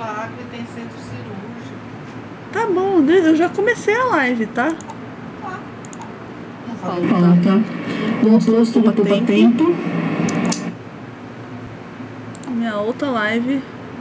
aquela água e tem centro cirúrgico. Tá bom, eu já comecei a live, tá? Tá. Não Falta falei. um posto ocupa tempo. Minha outra live.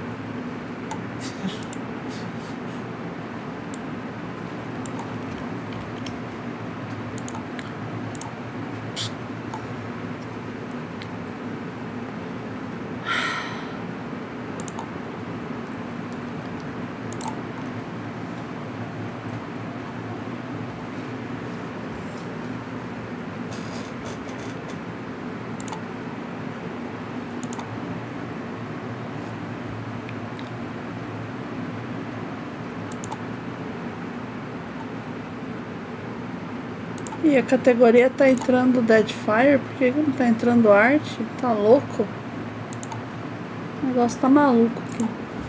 E a categoria tá entrando Deadfire, por que não tá entrando arte? Tá louco? O negócio tá maluco aqui.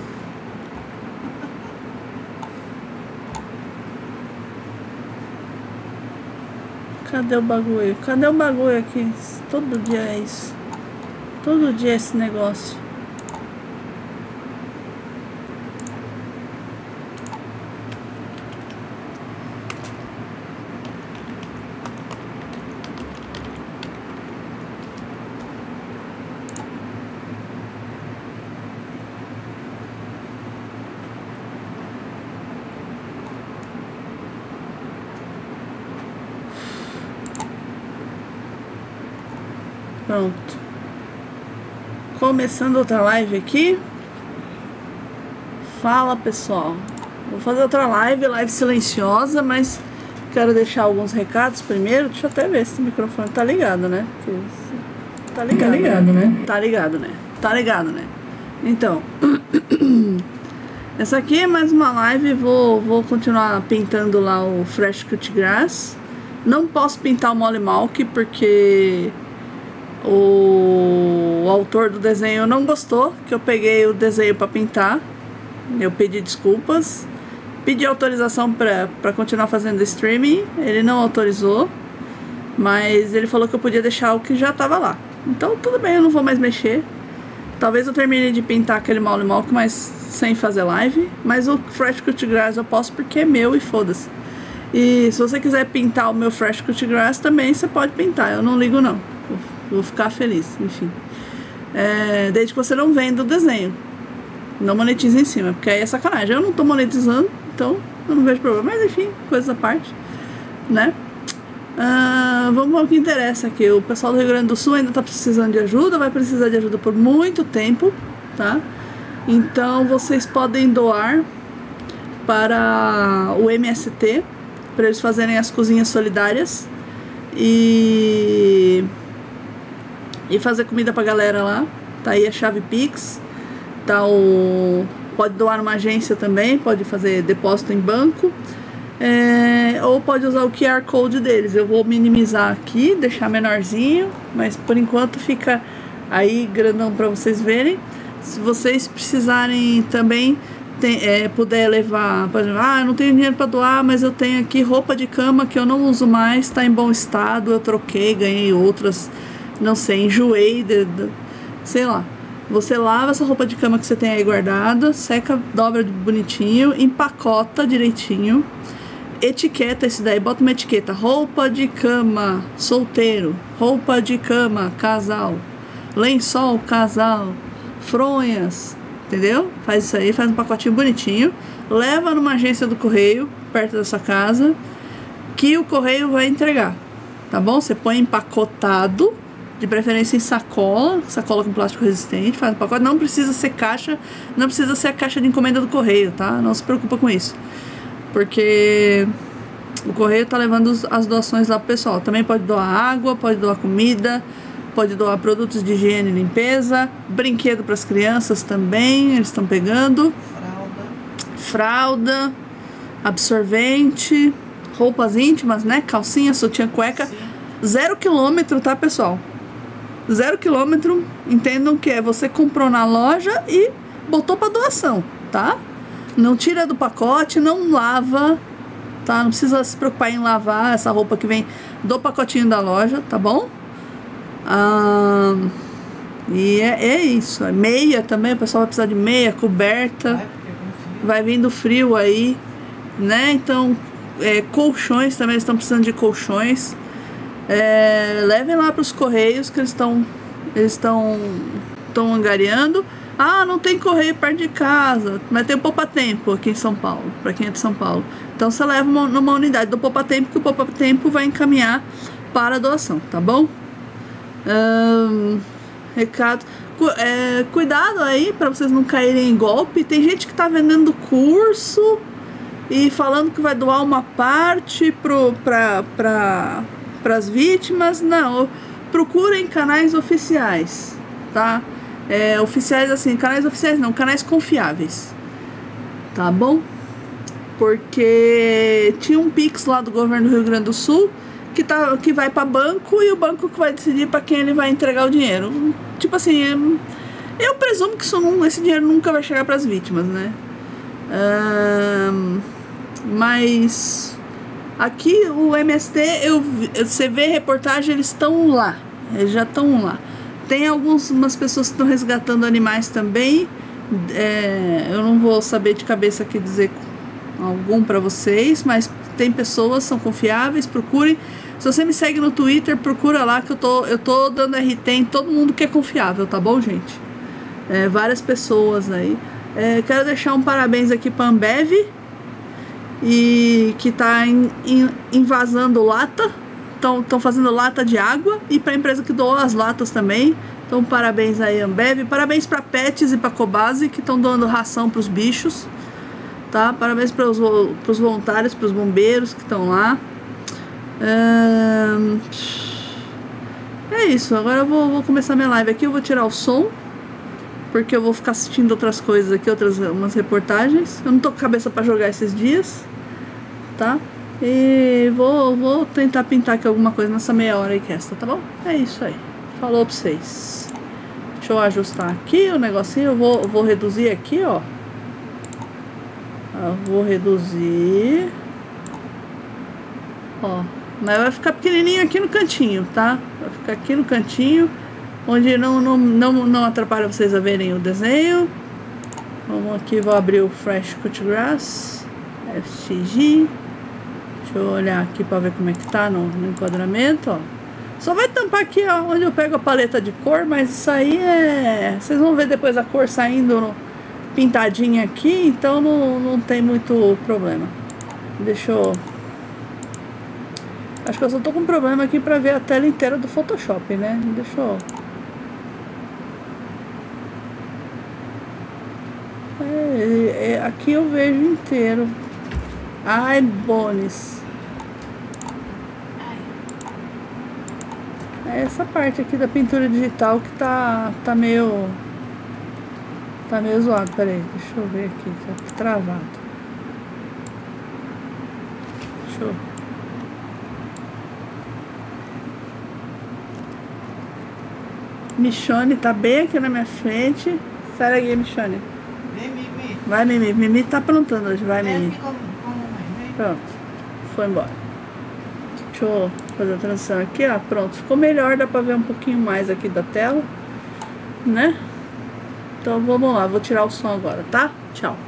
Cadê o bagulho? Cadê o bagulho aqui? Todo dia é isso. Todo dia é esse negócio. Pronto. Começando outra live aqui. Fala, pessoal. Vou fazer outra live silenciosa, mas quero deixar alguns recados primeiro. Deixa eu até ver se o microfone tá ligado, né? Tá ligado, né? Tá ligado, né? Tá ligado, né? Então, essa aqui é mais uma live. Vou continuar pintando lá o Fresh Cut Grass. Não posso pintar o Molly Malk porque o autor do desenho não gostou que eu peguei o desenho para pintar. Eu pedi desculpas, pedi autorização para continuar fazendo streaming. Ele não autorizou, mas ele falou que eu podia deixar o que já estava lá. Então tudo bem, eu não vou mais mexer. Talvez eu termine de pintar aquele Molly Malk, mas sem fazer live. Mas o Fresh Cut Grass eu posso porque é meu e foda-se. E se você quiser pintar o meu Fresh Cut Grass também, você pode pintar, eu não ligo não. Vou ficar feliz, enfim. Desde que você não venda o desenho. Não monetize em cima, porque aí é sacanagem. Eu não tô monetizando, então eu não vejo problema. Mas enfim, coisas à parte, né? Vamos ao que interessa aqui. O pessoal do Rio Grande do Sul ainda tá precisando de ajuda. Vai precisar de ajuda por muito tempo, tá? Então vocês podem doar para o MST, para eles fazerem as cozinhas solidárias e fazer comida pra galera lá. Tá aí a chave Pix, tá pode doar numa agência também, pode fazer depósito em banco, ou pode usar o QR Code deles. Eu vou minimizar aqui, deixar menorzinho, mas por enquanto fica aí grandão pra vocês verem. Se vocês precisarem também puder levar, por exemplo, eu não tenho dinheiro para doar, mas eu tenho aqui roupa de cama que eu não uso mais, está em bom estado, eu troquei, ganhei outras, não sei, enjoei, sei lá. Você lava essa roupa de cama que você tem aí guardada, seca, dobra bonitinho, empacota direitinho, etiqueta isso daí, bota uma etiqueta: roupa de cama solteiro, roupa de cama casal, lençol casal, fronhas. Entendeu? Faz isso aí, faz um pacotinho bonitinho, leva numa agência do correio perto da sua casa, que o correio vai entregar, tá bom? Você põe empacotado, de preferência em sacola com plástico resistente, faz um pacote. Não precisa ser caixa, não precisa ser a caixa de encomenda do correio, tá? Não se preocupa com isso, porque o correio tá levando as doações lá pro pessoal. Também pode doar água, pode doar comida, pode doar produtos de higiene e limpeza, brinquedo para as crianças também, eles estão pegando. Fralda, absorvente, roupas íntimas, né? Calcinha, sutiã, cueca. Sim. 0 km, tá, pessoal? 0 km, entendam que você comprou na loja e botou para doação, tá? Não tira do pacote, não lava, tá? Não precisa se preocupar em lavar essa roupa que vem do pacotinho da loja, tá bom? E é isso. Meia também, o pessoal vai precisar de meia, coberta. Porque vai vindo frio aí, né? Então, colchões também, eles estão precisando de colchões. Levem lá para os correios que eles estão angariando. Ah, não tem correio perto de casa, mas tem o Poupa Tempo aqui em São Paulo, para quem é de São Paulo. Então você leva numa unidade do Poupa Tempo, que o Poupa Tempo vai encaminhar para a doação, tá bom? Recado, cuidado aí para vocês não caírem em golpe. Tem gente que tá vendendo curso e falando que vai doar uma parte para as vítimas. Não, procurem canais oficiais, tá? Oficiais assim, canais oficiais não, canais confiáveis, tá bom? Porque tinha um Pix lá do governo do Rio Grande do Sul que vai para banco, e o banco que vai decidir para quem ele vai entregar o dinheiro. Tipo assim, eu presumo que esse dinheiro nunca vai chegar para as vítimas, né? Mas aqui o MST, você vê reportagem, eles estão lá, eles já estão lá. Tem umas pessoas que estão resgatando animais também. Eu não vou saber de cabeça aqui dizer algum para vocês, mas tem pessoas, são confiáveis, procurem. Se você me segue no Twitter, procura lá que eu tô dando RT em todo mundo que é confiável, tá bom, gente? Várias pessoas aí. Quero deixar um parabéns aqui para a Ambev, e que tá invasando lata. Estão fazendo lata de água, e para a empresa que doou as latas também. Então parabéns aí, Ambev. Parabéns para Pets e para Cobase, que estão doando ração para os bichos, tá? Parabéns para os voluntários, para os bombeiros que estão lá. É isso. Agora eu vou começar minha live aqui. Eu vou tirar o som, porque eu vou ficar assistindo outras coisas aqui, umas reportagens. Eu não tô com cabeça para jogar esses dias, tá? E vou tentar pintar aqui alguma coisa nessa meia hora aí que resta, tá bom? É isso aí. Falou pra vocês. Deixa eu ajustar aqui o negocinho. Eu vou reduzir aqui, ó. Eu vou reduzir. Ó. Mas vai ficar pequenininho aqui no cantinho, tá? Vai ficar aqui no cantinho, onde não atrapalha vocês a verem o desenho. Vamos aqui, vou abrir o Fresh Cut Grass FTG. Deixa eu olhar aqui para ver como é que tá no enquadramento, ó. Só vai tampar aqui, ó, onde eu pego a paleta de cor, mas isso aí vocês vão ver depois a cor saindo pintadinha aqui, então não tem muito problema. Deixa eu... Acho que eu só tô com um problema aqui para ver a tela inteira do Photoshop, né? Deixa eu... aqui eu vejo inteiro. Ai, Bones. Essa parte aqui da pintura digital que tá meio zoado. Pera aí, deixa eu ver aqui, tá travado. Deixa eu... Michone tá bem aqui na minha frente. Sai daqui, Michone. Vem, Mimi. Vai, Mimi. Mimi tá aprontando hoje. Vai, Vem Mimi. aqui com a mamãe, vem. Pronto. Foi embora. Deixa eu fazer a transição aqui, ó. Pronto. Ficou melhor. Dá pra ver um pouquinho mais aqui da tela, né? Então vamos lá. Vou tirar o som agora, tá? Tchau.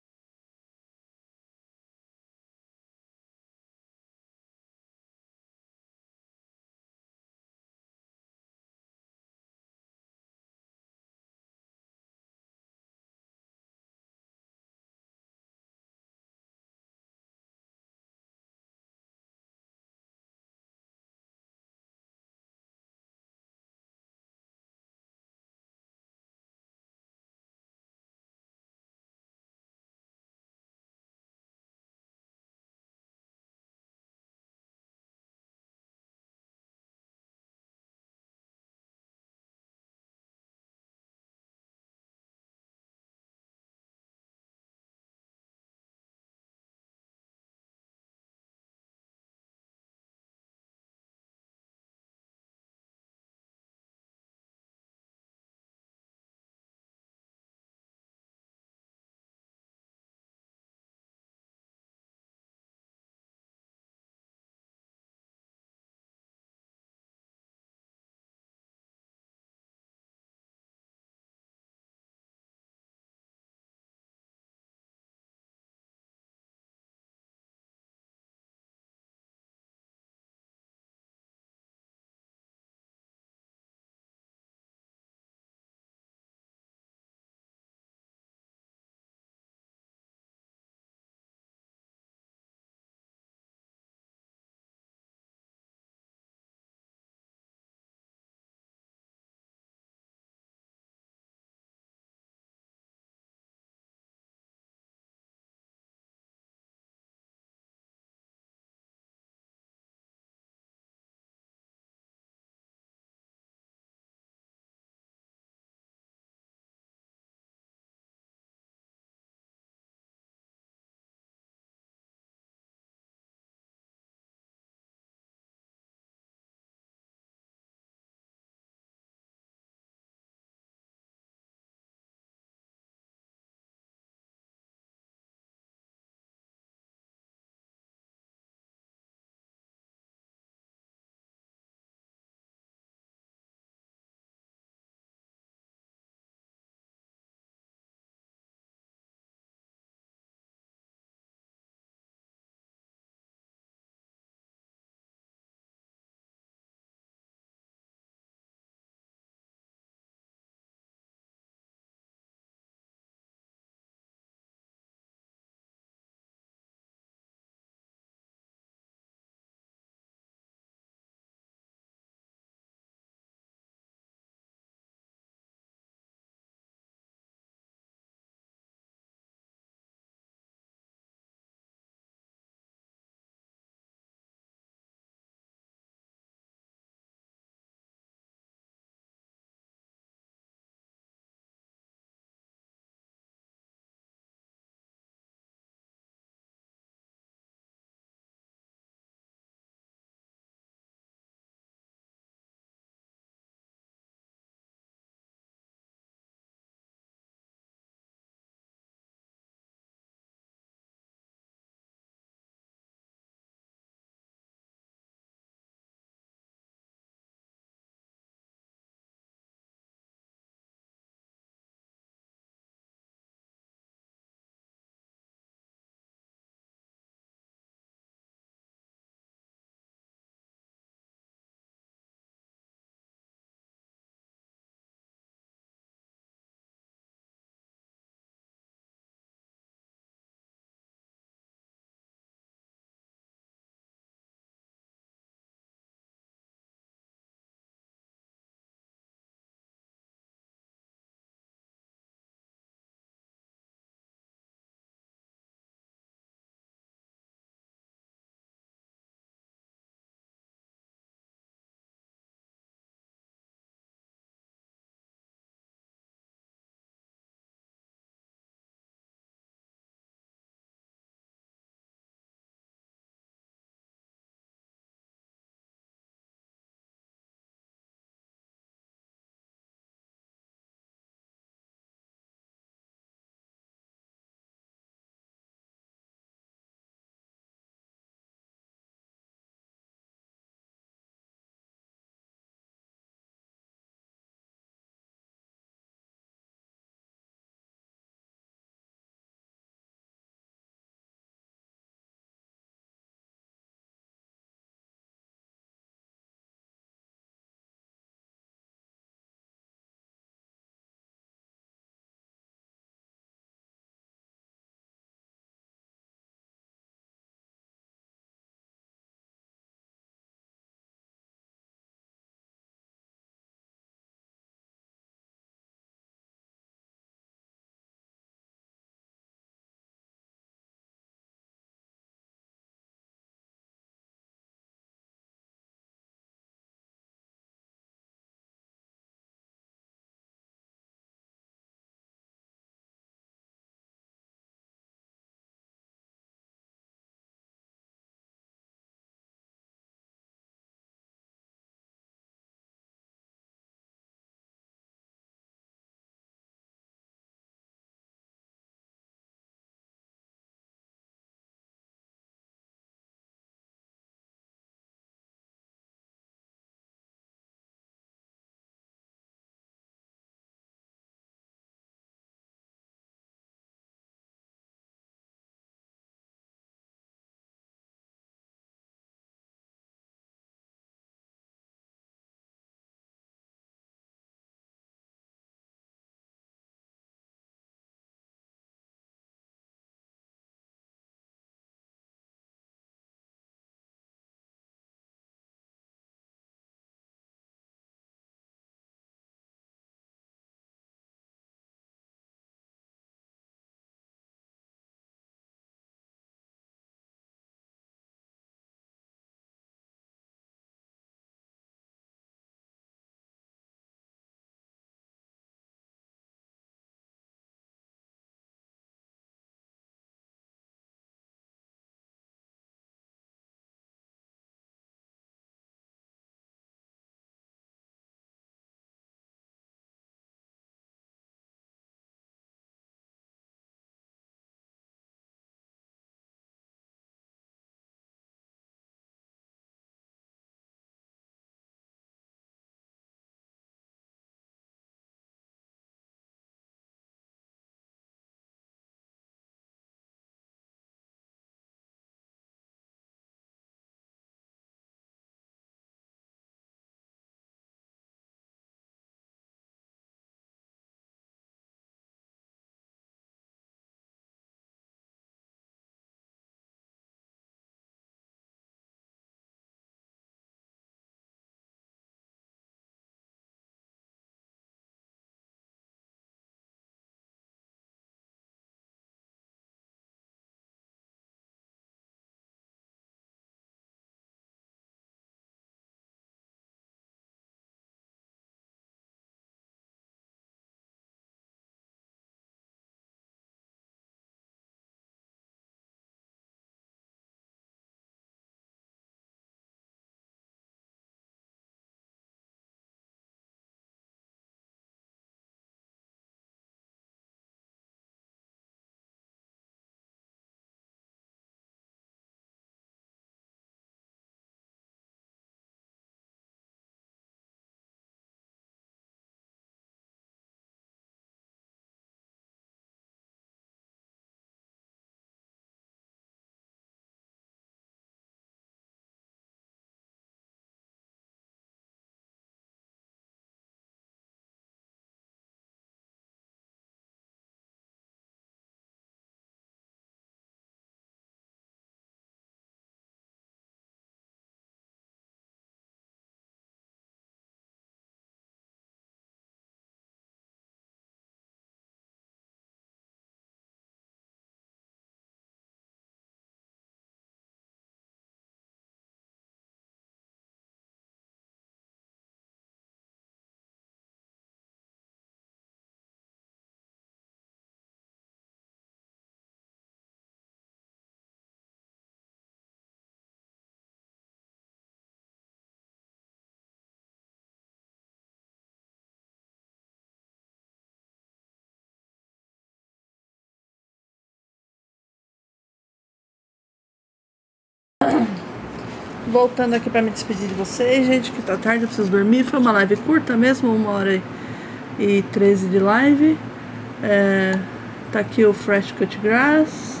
Voltando aqui pra me despedir de vocês, gente, que tá tarde, eu preciso dormir. Foi uma live curta mesmo, 1h13 de live. Tá aqui o Fresh Cut Grass.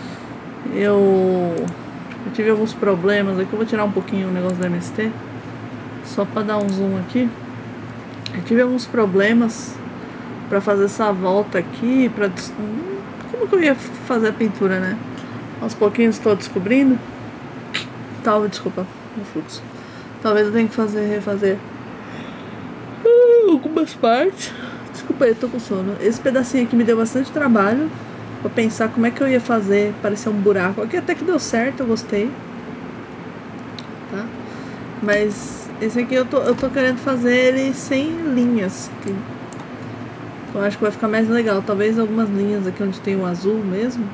Eu tive alguns problemas aqui, eu vou tirar um pouquinho o negócio da MST, só pra dar um zoom aqui. Eu tive alguns problemas pra fazer essa volta aqui, como que eu ia fazer a pintura, né? Aos pouquinhos estou descobrindo. Desculpa, o fluxo. Talvez eu tenha que refazer algumas partes. Desculpa aí, eu tô com sono. Esse pedacinho aqui me deu bastante trabalho pra pensar como é que eu ia fazer parecer um buraco. Aqui até que deu certo, eu gostei. Tá? Mas esse aqui eu tô querendo fazer ele sem linhas. Que eu acho que vai ficar mais legal. Talvez algumas linhas aqui onde tem o azul mesmo.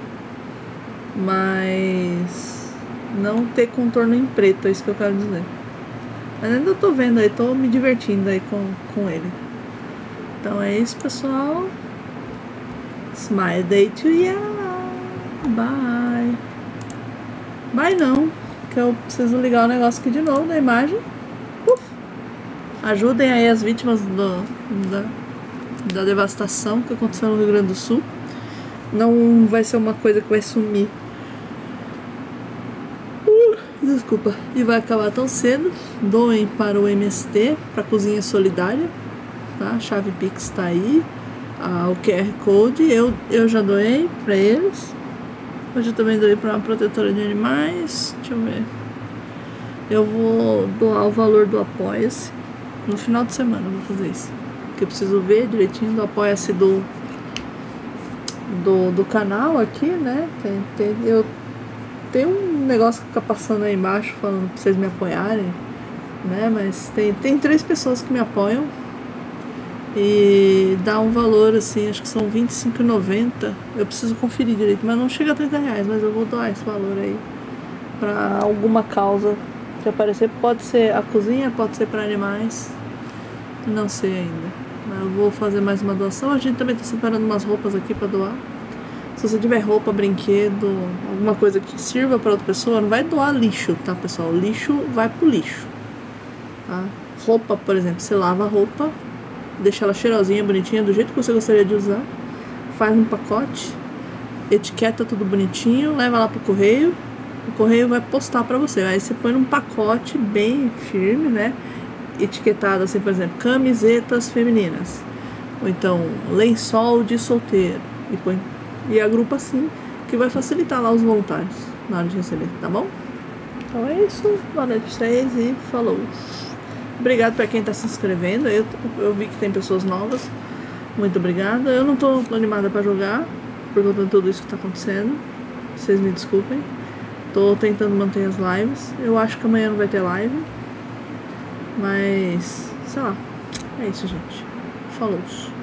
Mas não ter contorno em preto, é isso que eu quero dizer. Mas ainda tô vendo aí, tô me divertindo aí com ele. Então é isso, pessoal. Smile day to you. Bye. Bye não, que eu preciso ligar o negócio aqui de novo da imagem. Ajudem aí as vítimas da devastação que aconteceu no Rio Grande do Sul. Não vai ser uma coisa que vai sumir. Desculpa. E vai acabar tão cedo. Doem para o MST, para a Cozinha Solidária. Tá? A chave Pix tá aí. O QR Code. Eu já doei para eles. Hoje eu também doei para uma protetora de animais. Deixa eu ver. Eu vou doar o valor do Apoia-se. No final de semana eu vou fazer isso. Porque eu preciso ver direitinho do Apoia-se do canal aqui, né? Eu tenho um negócio que fica passando aí embaixo falando pra vocês me apoiarem, né? Mas tem 3 pessoas que me apoiam e dá um valor assim, acho que são R$25,90. Eu preciso conferir direito, mas não chega a R$30, mas eu vou doar esse valor aí pra alguma causa que aparecer. Pode ser a cozinha, pode ser para animais, não sei ainda. Mas eu vou fazer mais uma doação. A gente também tá separando umas roupas aqui pra doar. Se você tiver roupa, brinquedo, alguma coisa que sirva para outra pessoa, não vai doar lixo, tá, pessoal? Lixo vai pro lixo, tá? Roupa, por exemplo, você lava a roupa, deixa ela cheirosinha, bonitinha, do jeito que você gostaria de usar, faz um pacote, etiqueta tudo bonitinho, leva lá pro correio, o correio vai postar para você. Aí você põe num pacote bem firme, né? Etiquetado assim, por exemplo, camisetas femininas, ou então lençol de solteiro, e põe. E agrupa assim, que vai facilitar lá os voluntários na hora de receber, tá bom? Então é isso, boa noite pra vocês e falou! Obrigado pra quem tá se inscrevendo, eu vi que tem pessoas novas, muito obrigada. Eu não tô animada pra jogar, por conta de tudo isso que tá acontecendo, vocês me desculpem. Tô tentando manter as lives, eu acho que amanhã não vai ter live, mas, sei lá, é isso, gente. Falou!